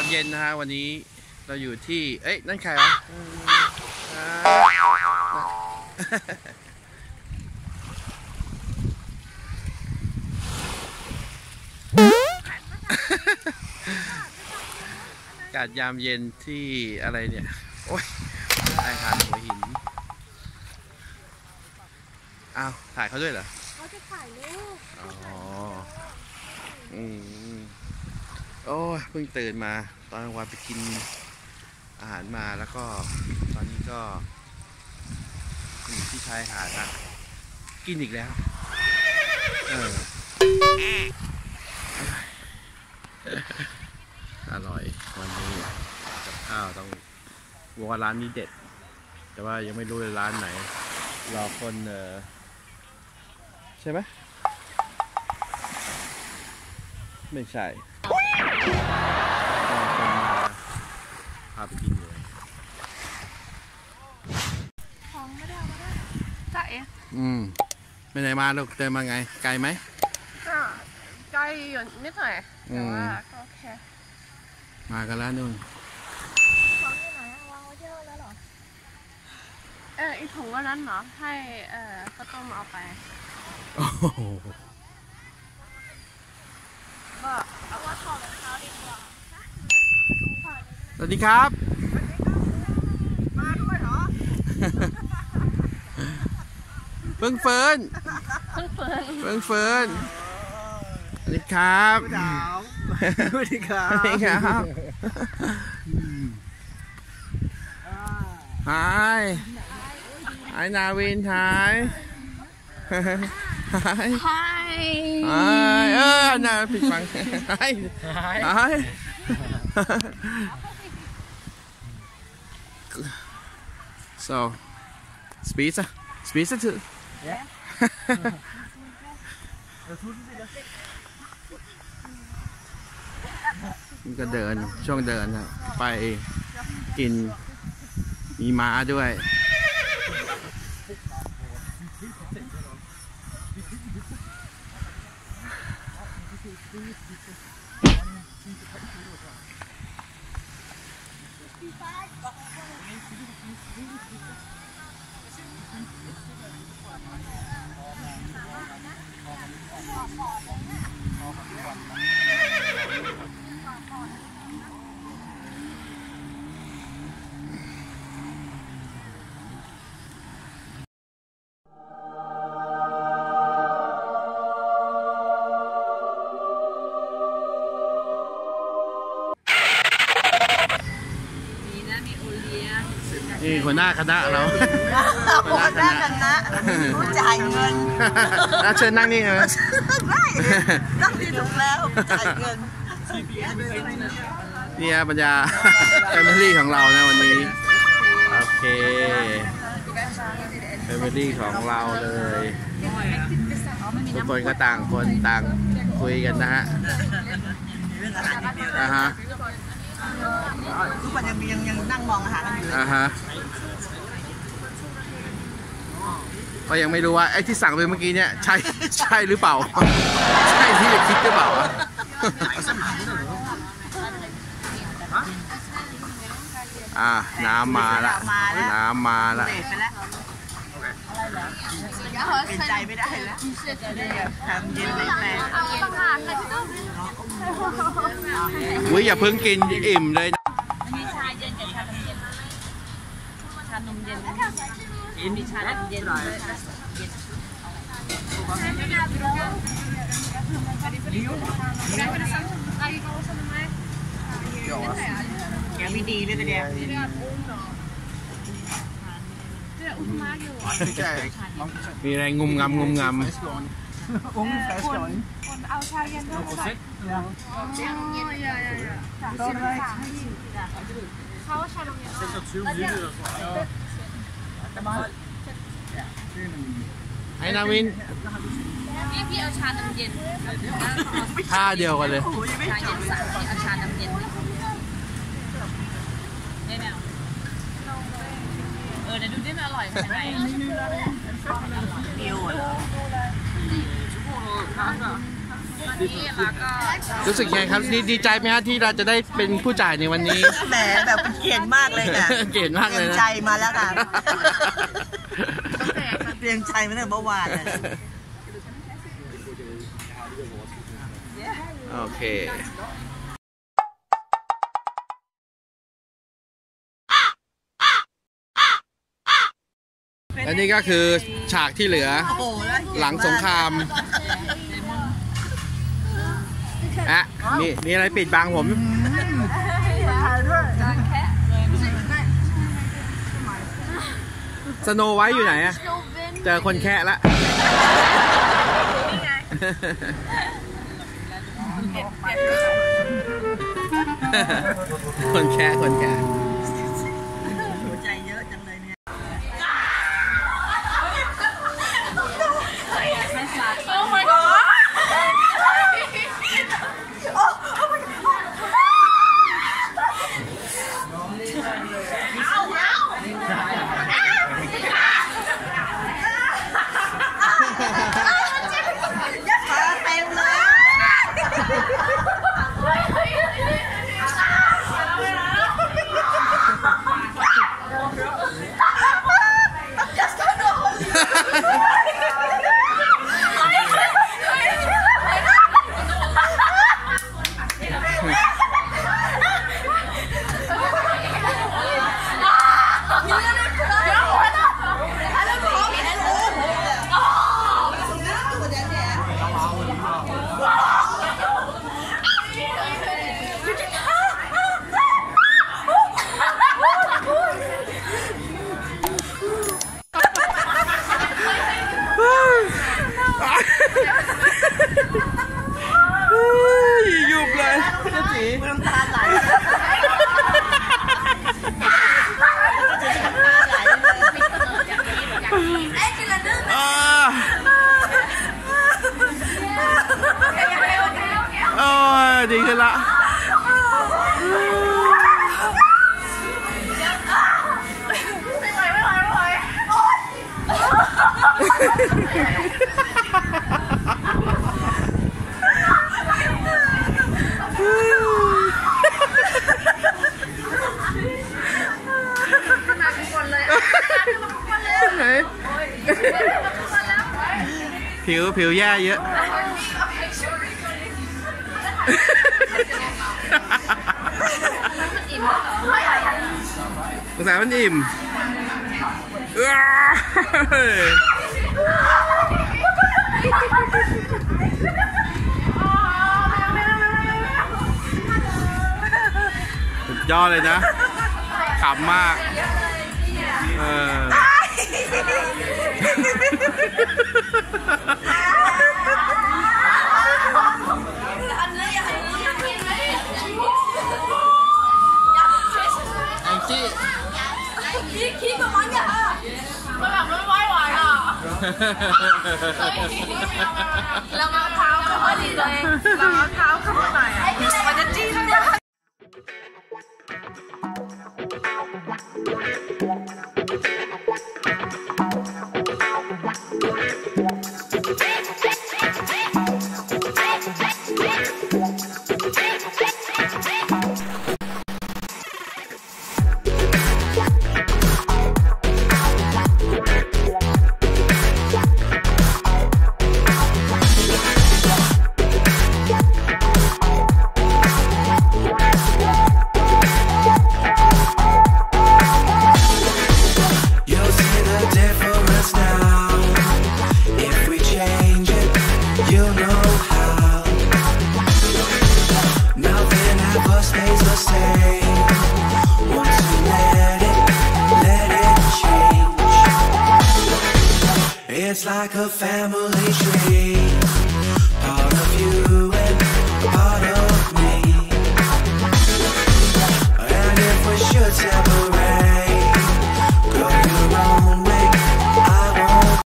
ามเย็นนะฮะวันนี้เราอยู่ที่เอ้ยนั่นใครวะอากาศยามเย็นที่อะไรเนี่ยโอ้ยชายหาดหัวหินอ้าวถ่ายเขาด้วยเหรอเขาจะถ่ายรูปอ๋อโอ้ยเพิ่งตื่นมาตอนกลางวันไปกินอาหารมาแล้วก็ตอนนี้ก็อยู่ที่ชายหาดนะกินอีกแล้วอร่อยวันนี้กับข้าวต้องบอกว่าร้านนี้เด็ดแต่ว่ายังไม่รู้เลยร้านไหนรอคนใช่ไหมไม่ใช่รอคนพาไปกินอยู่ของไม่ได้จ้าเอ๋ไปไหนมาลูกเดินมาไงไกลไหมก็ไกลอยู่นิดหน่อยแต่ว่าก็โอเคมากันแล้วนู่นของที่ไหนวางไว้เยอะแล้วเหรออีถุงวันนั้นเหรอให้ข้าวต้มเอาไปก็เอาว่าถอดรองเท้าดีกว่าสวัสดีครับมาด้วยเหรอเฟิร์นสวัสดีครับสวัสดีครับสวัสดีครับ Hiนาวิน Hi น่าผิดฟัง Hi So spisa tooมันก็เดินช่วงเดินนะไปกินมีม้าด้วยนี่หัวหน้าคณะเราหัวหน้าคณะจ่ายเงินเชิญนั่งนี่ใช่ไหมไม่นั่งที่ถูกแล้วจ่ายเงินนี่บรรยาแฟมิลี่ของเรานะวันนี้โอเคแฟมิลี่ของเราเลยทุกคนก็ต่างคนต่างคุยกันนะฮะทุกคนยังนั่งมองอาหารกันอยู่ก็ยังไม่รู้ว่าไอ้ที่สั่งไปเมื่อกี้เนี่ยใช่หรือเปล่าใช่ที่คิดหรือเปล่าน้ำมาละเป็นใจไม่ได้แล้วทำเย็นเลยแม่อุ้ยอย่าเพิ่งกินอิ่มเลยมีชาเย็นกับชานมเย็นชานมเย็นมีชาเย็นแกไม่ดีเลยแต่เดียวมีอะไรงุมงำเอาชาเย็นด้วยเขาชานมเย็นไอ้นาวินพี่เอาชาน้ำเย็นท่าเดียวกันเลยชาเย็นสั่งเอาชาน้ำเย็นได้ไหมเดี๋ยวดูดิมันอร่อยไหมเดียวเหรอวันนี้แล้วก็รู้สึกไงครับดีใจไหมฮะที่เราจะได้เป็นผู้จ่ายในวันนี้แหมแบบเก่งมากเลยค่ะเก่งมากเลยนะใจมาแล้วค่ะเตรียมใจมาตั้งแต่เมื่อวานเลยโอเคและนี่ก็คือฉากที่เหลือหลังสงครามอ่ะมีอะไรปิดบังผมสโนไวท์อยู่ไหนอะเจอคนแค่ละคนแค่หัวใจเยอะจังเลยเนี่ยยุบเลยเจ้าจีน้ำตาไหลโอ้ยดีขึ้นละผิวแย่เยอะสงสัยมันอิ่มสุดยอดเลยนะขำมากขี้กับมันอย่ามันแบบไม่ไหวอ่ะเราเอาเท้าเข้ามาดีเลยเราเอาเท้าเข้ามาหน่อยอ่ะมันจะจี้แล้วเนี่ย It's like a family tree, part of you and part of me. And if we should separate